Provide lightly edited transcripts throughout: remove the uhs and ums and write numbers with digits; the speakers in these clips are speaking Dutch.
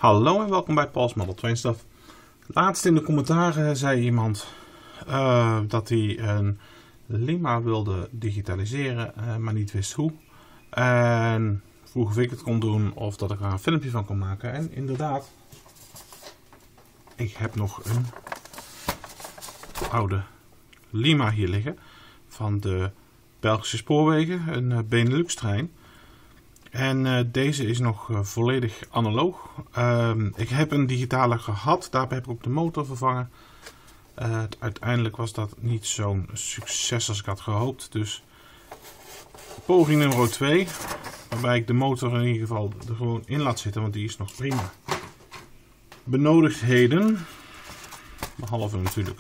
Hallo en welkom bij Paul's Model Train Stuff. Laatst in de commentaren zei iemand dat hij een Lima wilde digitaliseren, maar niet wist hoe. En vroeg of ik het kon doen of dat ik er een filmpje van kon maken. En inderdaad, ik heb nog een oude Lima hier liggen van de Belgische spoorwegen, een Benelux trein. En deze is nog volledig analoog. Ik heb een digitale gehad, daarbij heb ik ook de motor vervangen. Uiteindelijk was dat niet zo'n succes als ik had gehoopt. Dus poging nummer 2, waarbij ik de motor in ieder geval er gewoon in laat zitten, want die is nog prima. Benodigdheden, behalve natuurlijk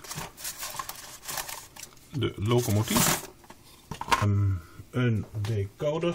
de locomotief, een decoder.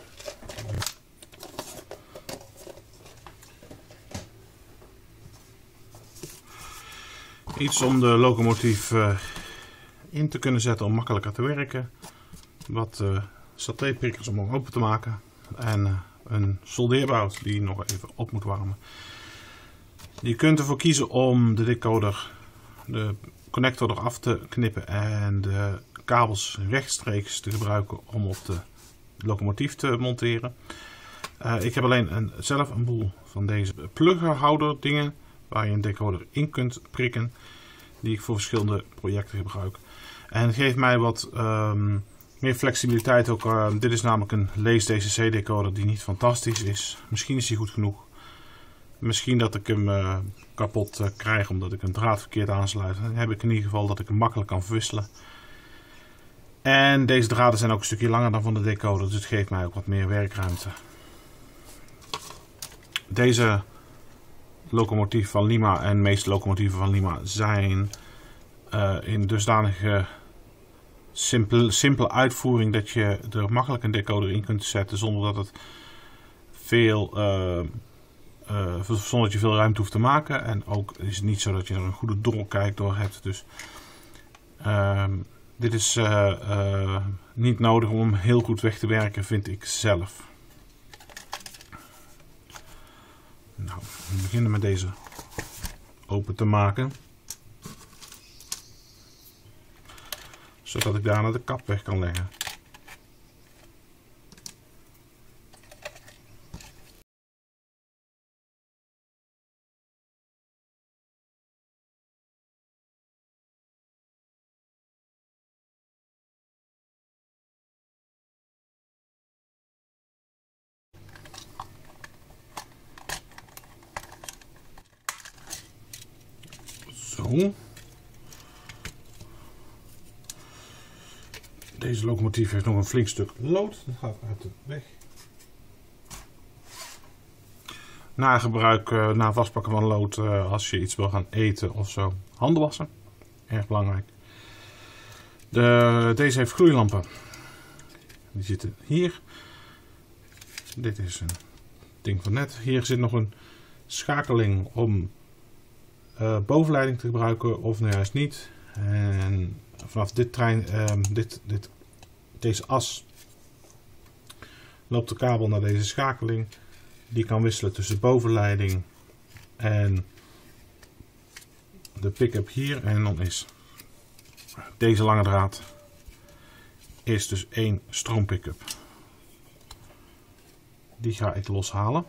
Iets om de locomotief in te kunnen zetten om makkelijker te werken. Wat satéprikkers om hem open te maken. En een soldeerbout die nog even op moet warmen. Je kunt ervoor kiezen om de decoder, de connector eraf te knippen en de kabels rechtstreeks te gebruiken om op de locomotief te monteren. Ik heb alleen zelf een boel van deze pluggerhouder dingen waar je een decoder in kunt prikken, die ik voor verschillende projecten gebruik. En het geeft mij wat meer flexibiliteit ook. Dit is namelijk een lees-DCC decoder die niet fantastisch is. Misschien is hij goed genoeg. Misschien dat ik hem kapot krijg omdat ik een draad verkeerd aansluit. Dan heb ik in ieder geval dat ik hem makkelijk kan verwisselen. En deze draden zijn ook een stukje langer dan van de decoder, dus het geeft mij ook wat meer werkruimte. Deze locomotief van Lima en de meeste locomotieven van Lima zijn in dusdanige simpele uitvoering dat je er makkelijk een decoder in kunt zetten zonder dat zonder dat je veel ruimte hoeft te maken. En ook is het niet zo dat je er een goede doorkijk door hebt. Dus dit is niet nodig om heel goed weg te werken, vind ik zelf. Nou, we beginnen met deze open te maken. Zodat ik daarna de kap weg kan leggen. Zo. Deze locomotief heeft nog een flink stuk lood. Dat gaat uit de weg. Na gebruik, na vastpakken van lood, als je iets wil gaan eten of zo, handen wassen. Erg belangrijk. Deze heeft gloeilampen. Die zitten hier. Dit is een ding van net. Hier zit nog een schakeling om bovenleiding te gebruiken of nou juist niet. En vanaf deze as loopt de kabel naar deze schakeling. Die kan wisselen tussen bovenleiding en de pick-up hier. En dan is deze lange draad is dus één stroompick-up. Die ga ik loshalen.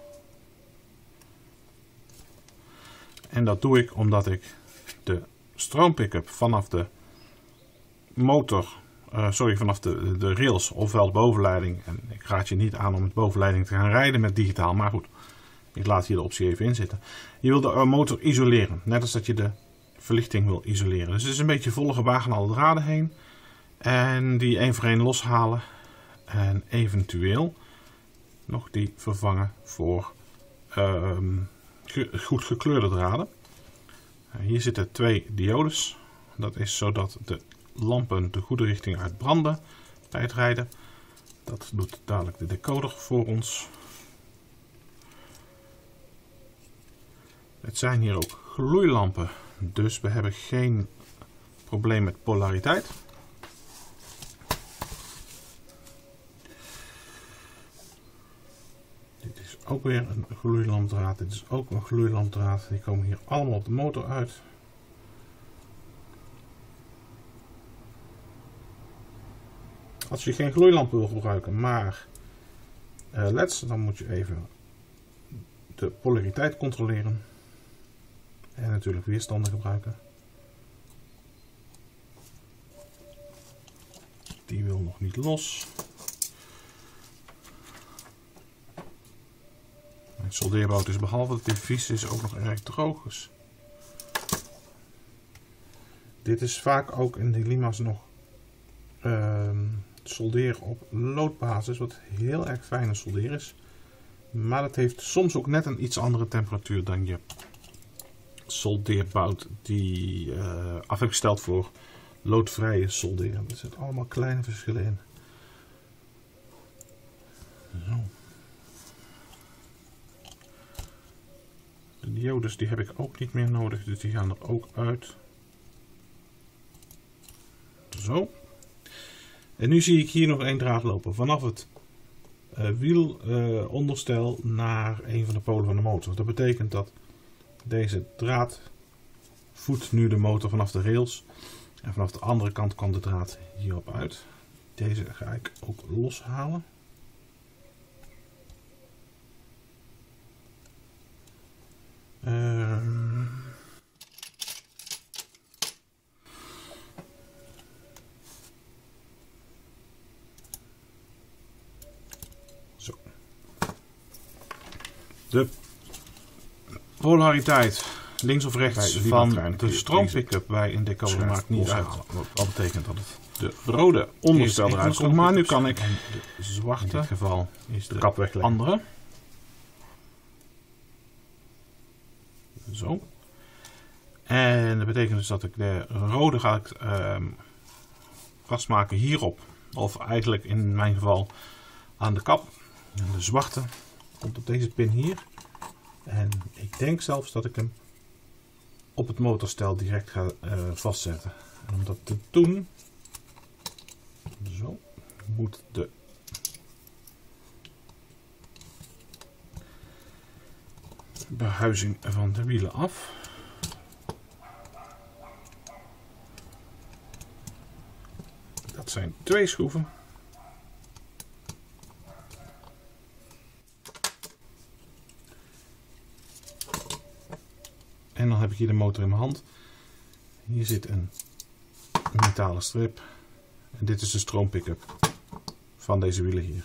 En dat doe ik omdat ik de stroompick-up vanaf de motor, vanaf de rails ofwel de bovenleiding. En ik raad je niet aan om met bovenleiding te gaan rijden met digitaal, maar goed. Ik laat hier de optie even in zitten. Je wil de motor isoleren, net als dat je de verlichting wil isoleren. Dus het is een beetje volle gebaar aan alle draden heen. En die één voor één loshalen. En eventueel nog die vervangen voor goed gekleurde draden. Hier zitten 2 diodes. Dat is zodat de lampen de goede richting uitbranden bij het rijden. Dat doet dadelijk de decoder voor ons. Het zijn hier ook gloeilampen, dus we hebben geen probleem met polariteit. Dit is ook weer een gloeilampdraad. Dit is ook een gloeilampdraad. Die komen hier allemaal op de motor uit. Als je geen gloeilampen wil gebruiken, maar LED's, dan moet je even de polariteit controleren. En natuurlijk weerstanden gebruiken. Die wil nog niet los. Mijn soldeerbout is, behalve dat hij vies is, ook nog erg droog. Dus dit is vaak ook in de Lima's nog solderen op loodbasis, wat heel erg fijne soldeer is. Maar dat heeft soms ook net een iets andere temperatuur dan je soldeerbout die af heb gesteld voor loodvrije solderen. Er zitten allemaal kleine verschillen in. Zo. De diodes die heb ik ook niet meer nodig, dus die gaan er ook uit. Zo. En nu zie ik hier nog één draad lopen. Vanaf het wielonderstel naar een van de polen van de motor. Dat betekent dat deze draad voedt nu de motor vanaf de rails. En vanaf de andere kant kwam de draad hierop uit. Deze ga ik ook loshalen. Zo. De polariteit links of rechts van de stroompick-up bij een decoder maakt niet uit. Wat betekent dat het de rode onderstel eruit komt. Maar nu kan ik de zwarte, in dit geval is de kap wegleggen. Andere. Zo. En dat betekent dus dat ik de rode ga ik vastmaken hierop. Of eigenlijk in mijn geval aan de kap. En de zwarte komt op deze pin hier. En ik denk zelfs dat ik hem op het motorstel direct ga vastzetten. En om dat te doen, zo, moet de behuizing van de wielen af. Dat zijn 2 schroeven. En dan heb ik hier de motor in mijn hand. Hier zit een metalen strip. En dit is de stroompick-up van deze wielen hier.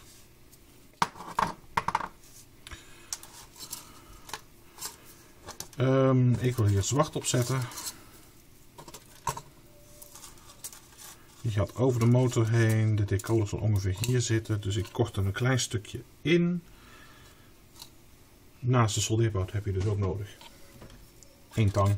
Ik wil hier zwart opzetten. Die gaat over de motor heen. De decoder zal ongeveer hier zitten. Dus ik kort hem een klein stukje in. Naast de soldeerbout heb je dus ook nodig 1 tang.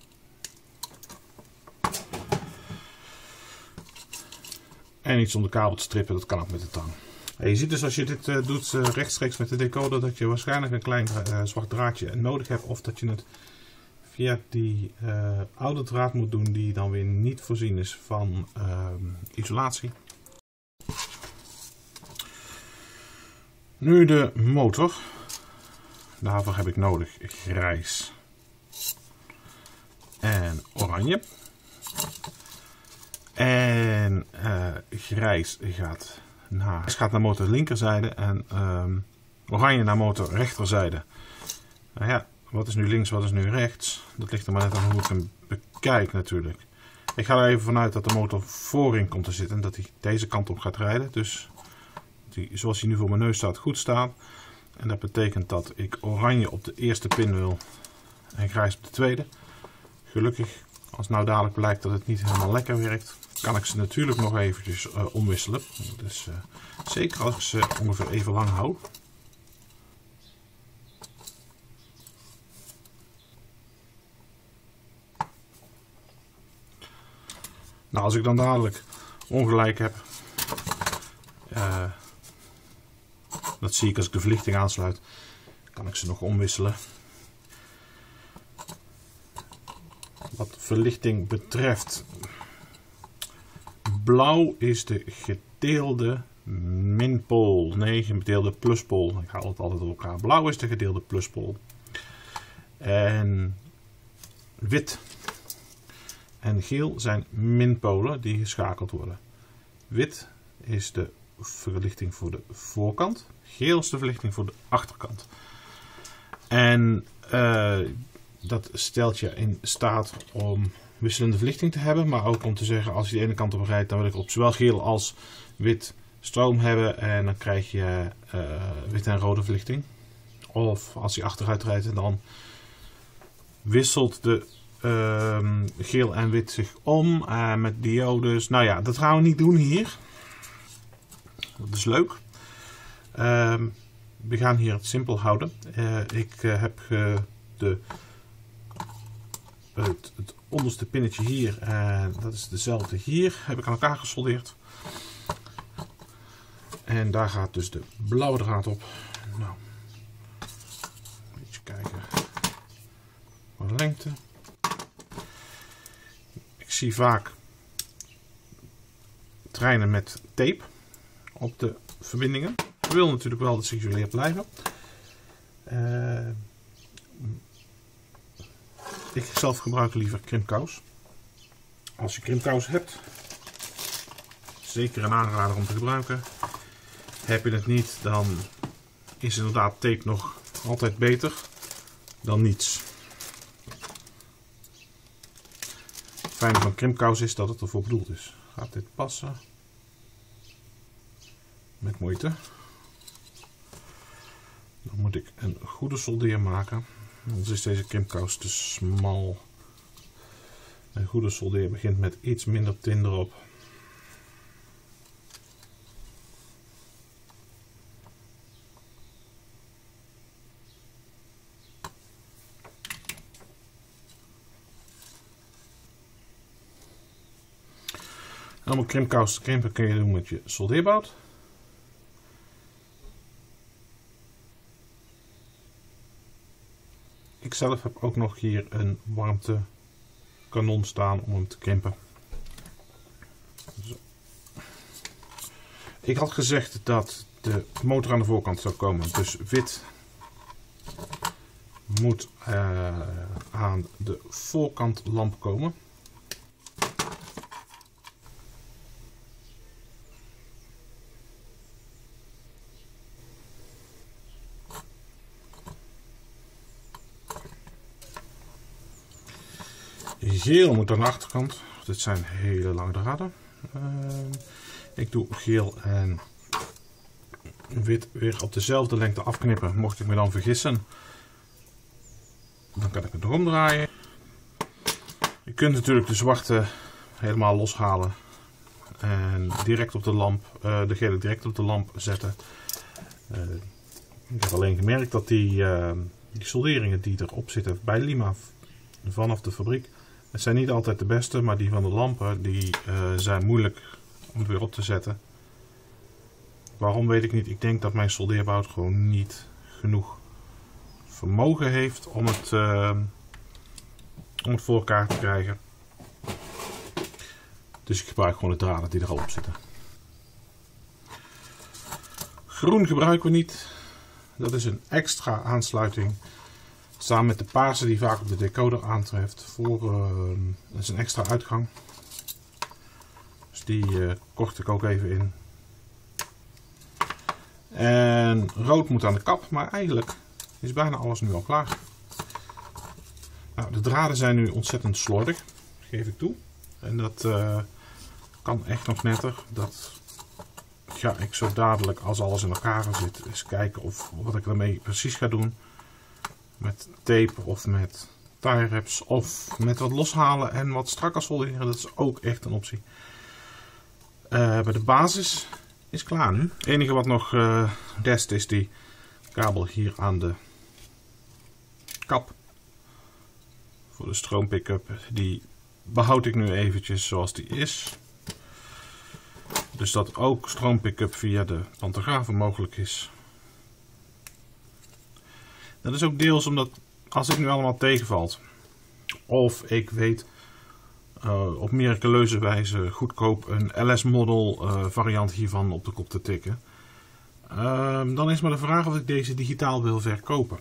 En iets om de kabel te strippen, dat kan ook met de tang. En je ziet dus als je dit doet rechtstreeks met de decoder dat je waarschijnlijk een klein zwart draadje nodig hebt. Of dat je het via die oude draad moet doen die dan weer niet voorzien is van isolatie. Nu de motor. Daarvoor heb ik nodig grijs en oranje. En grijs gaat naar motor linkerzijde en oranje naar motor rechterzijde. Nou ja, wat is nu links, wat is nu rechts? Dat ligt er maar net aan hoe ik hem bekijk natuurlijk. Ik ga er even vanuit dat de motor voorin komt te zitten en dat hij deze kant op gaat rijden. Dus die, zoals hij nu voor mijn neus staat, goed staat. En dat betekent dat ik oranje op de eerste pin wil en grijs op de tweede. Gelukkig, als nou dadelijk blijkt dat het niet helemaal lekker werkt, kan ik ze natuurlijk nog eventjes omwisselen. Dus zeker als ik ze ongeveer even lang hou. Nou, als ik dan dadelijk ongelijk heb, dat zie ik als ik de verlichting aansluit, kan ik ze nog omwisselen. Wat verlichting betreft, blauw is de gedeelde minpool. Nee, gedeelde pluspool. Ik haal het altijd door elkaar. Blauw is de gedeelde pluspool. En wit en geel zijn minpolen die geschakeld worden. Wit is de verlichting voor de voorkant. Geel is de verlichting voor de achterkant. En dat stelt je in staat om wisselende verlichting te hebben. Maar ook om te zeggen, als je de ene kant op rijdt, dan wil ik op zowel geel als wit stroom hebben. En dan krijg je wit en rode verlichting. Of als je achteruit rijdt, dan wisselt de geel en wit zich om met diodes. Nou ja, dat gaan we niet doen hier. Dat is leuk. We gaan hier het simpel houden. Ik heb het onderste pinnetje hier en dat is dezelfde hier. Heb ik aan elkaar gesoldeerd. En daar gaat dus de blauwe draad op. Nou, een beetje kijken. Voor de lengte. Ik zie vaak treinen met tape op de verbindingen. Ik wil natuurlijk wel dat ze geïsoleerd blijven. Ik zelf gebruik liever krimpkous. Als je krimpkous hebt, zeker een aanrader om te gebruiken. Heb je het niet, dan is inderdaad tape nog altijd beter dan niets. Het fijne van krimpkous is dat het ervoor bedoeld is. Gaat dit passen? Met moeite. Dan moet ik een goede soldeer maken. Anders is deze krimpkous te smal. Een goede soldeer begint met iets minder tin erop. En om een krimpkous te krimpen kun je doen met je soldeerbout. Ik zelf heb ook nog hier een warmtekanon staan om hem te krimpen. Zo. Ik had gezegd dat de motor aan de voorkant zou komen, dus wit moet aan de voorkant lamp komen. Geel moet aan de achterkant. Dit zijn hele lange draden. Ik doe geel en wit weer op dezelfde lengte afknippen. Mocht ik me dan vergissen, dan kan ik het nog omdraaien. Je kunt natuurlijk de zwarte helemaal loshalen en direct op de lamp, de gele direct op de lamp zetten. Ik heb alleen gemerkt dat die solderingen die erop zitten bij Lima vanaf de fabriek, het zijn niet altijd de beste, maar die van de lampen die zijn moeilijk om het weer op te zetten. Waarom weet ik niet. Ik denk dat mijn soldeerbout gewoon niet genoeg vermogen heeft om het voor elkaar te krijgen. Dus ik gebruik gewoon de draden die er al op zitten. Groen gebruiken we niet. Dat is een extra aansluiting. Samen met de paarse die vaak op de decoder aantreft. Dat is een extra uitgang. Dus die kort ik ook even in. En rood moet aan de kap, maar eigenlijk is bijna alles nu al klaar. Nou, de draden zijn nu ontzettend slordig, geef ik toe. En dat kan echt nog netter. Dat ga ik zo dadelijk, als alles in elkaar zit, eens kijken of wat ik ermee precies ga doen. Met tape of met tie wraps of met wat loshalen en wat strakker solderen. Dat is ook echt een optie. Bij de basis is klaar nu. Het enige wat nog rest is die kabel hier aan de kap. Voor de stroompickup. Die behoud ik nu eventjes zoals die is. Dus dat ook stroompickup via de pantografen mogelijk is. Dat is ook deels omdat als het nu allemaal tegenvalt. Of ik weet op miraculeuze wijze goedkoop een LS-model variant hiervan op de kop te tikken. Dan is maar de vraag of ik deze digitaal wil verkopen.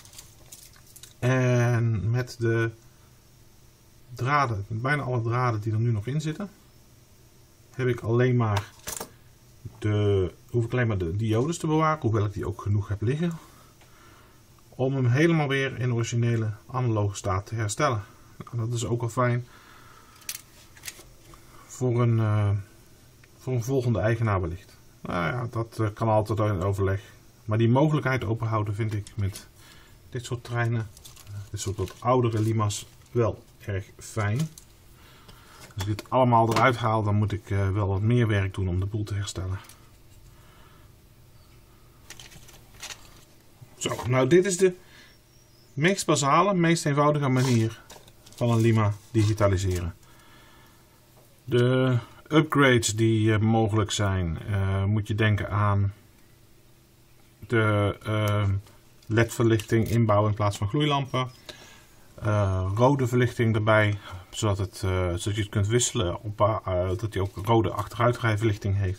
En met de draden, bijna alle draden die er nu nog in zitten, heb ik alleen maar hoef ik alleen maar de diodes te bewaren, hoewel ik die ook genoeg heb liggen, om hem helemaal weer in originele analoge staat te herstellen. Nou, dat is ook wel fijn voor een volgende eigenaar wellicht. Nou ja, dat kan altijd in overleg. Maar die mogelijkheid openhouden vind ik met dit soort treinen, dit soort wat oudere Lima's, wel erg fijn. Als ik dit allemaal eruit haal, dan moet ik wel wat meer werk doen om de boel te herstellen. Zo, nou dit is de meest basale, meest eenvoudige manier van een Lima digitaliseren. De upgrades die mogelijk zijn, moet je denken aan de LED-verlichting inbouwen in plaats van gloeilampen. Rode verlichting erbij, zodat je het kunt wisselen, dat hij ook rode achteruitrijverlichting heeft.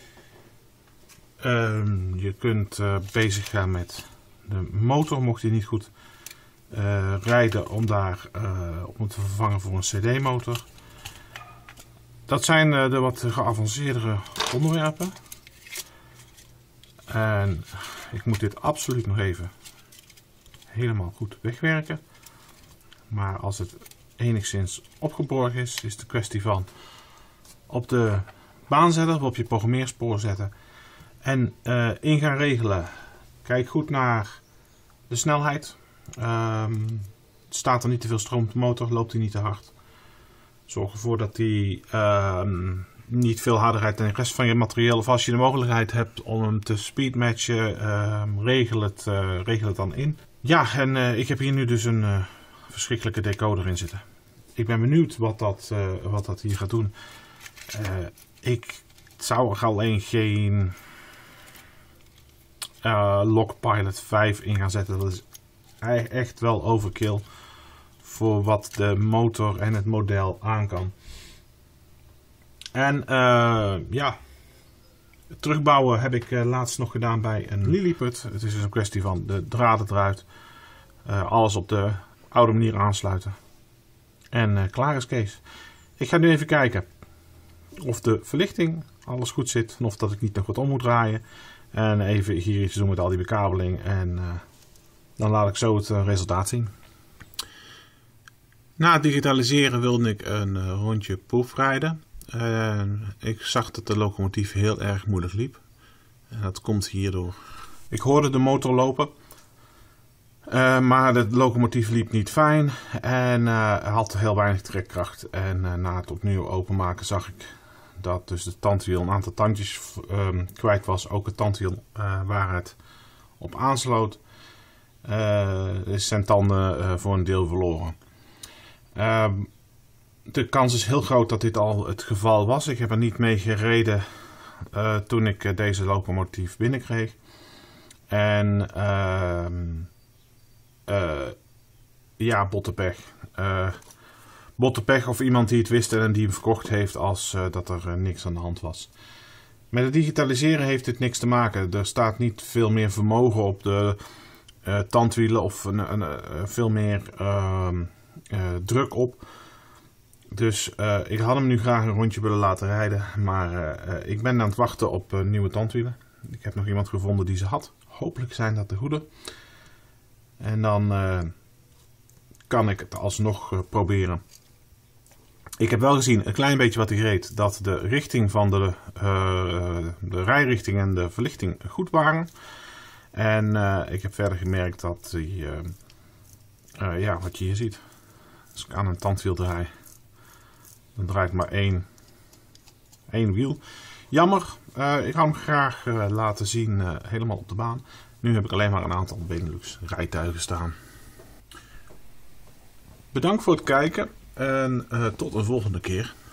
Je kunt bezig gaan met de motor, mocht hij niet goed rijden, om hem te vervangen voor een CD-motor. Dat zijn de wat geavanceerdere onderwerpen. En ik moet dit absoluut nog even helemaal goed wegwerken. Maar als het enigszins opgeborgen is, is het de kwestie van op de baan zetten, of op je programmeerspoor zetten. En in gaan regelen. Kijk goed naar de snelheid. Staat er niet te veel stroom op de motor, loopt hij niet te hard. Zorg ervoor dat hij niet veel harder rijdt dan de rest van je materieel. Of als je de mogelijkheid hebt om hem te speedmatchen, regel het dan in. Ja, en ik heb hier nu dus een verschrikkelijke decoder in zitten. Ik ben benieuwd wat dat hier gaat doen. Ik zou er alleen geen Lockpilot 5 in gaan zetten. Dat is echt wel overkill voor wat de motor en het model aan kan. En ja, terugbouwen heb ik laatst nog gedaan bij een Lilliput. Het is dus een kwestie van de draden eruit, alles op de oude manier aansluiten. En klaar is Kees. Ik ga nu even kijken of de verlichting alles goed zit en of dat ik niet nog wat om moet draaien. En even hier iets doen met al die bekabeling en dan laat ik zo het resultaat zien. Na het digitaliseren wilde ik een rondje proefrijden. Ik zag dat de locomotief heel erg moeilijk liep. En dat komt hierdoor. Ik hoorde de motor lopen. Maar de locomotief liep niet fijn. En had heel weinig trekkracht. En na het opnieuw openmaken zag ik dat dus de tandwiel een aantal tandjes kwijt was. Ook het tandwiel waar het op aansloot. Is zijn tanden voor een deel verloren. De kans is heel groot dat dit al het geval was. Ik heb er niet mee gereden toen ik deze locomotief binnenkreeg. En ja, bottepech. Bottepech of iemand die het wist en die hem verkocht heeft als dat er niks aan de hand was. Met het digitaliseren heeft dit niks te maken. Er staat niet veel meer vermogen op de tandwielen of veel meer druk op. Dus ik had hem nu graag een rondje willen laten rijden. Maar ik ben aan het wachten op nieuwe tandwielen. Ik heb nog iemand gevonden die ze had. Hopelijk zijn dat de goede. En dan kan ik het alsnog proberen. Ik heb wel gezien, een klein beetje wat hij reed, dat de richting van de rijrichting en de verlichting goed waren. En ik heb verder gemerkt dat die, ja, wat je hier ziet. Als ik aan een tandwiel draai, dan draait maar één wiel. Jammer, ik had hem graag laten zien helemaal op de baan. Nu heb ik alleen maar een aantal Benelux rijtuigen staan. Bedankt voor het kijken en tot een volgende keer.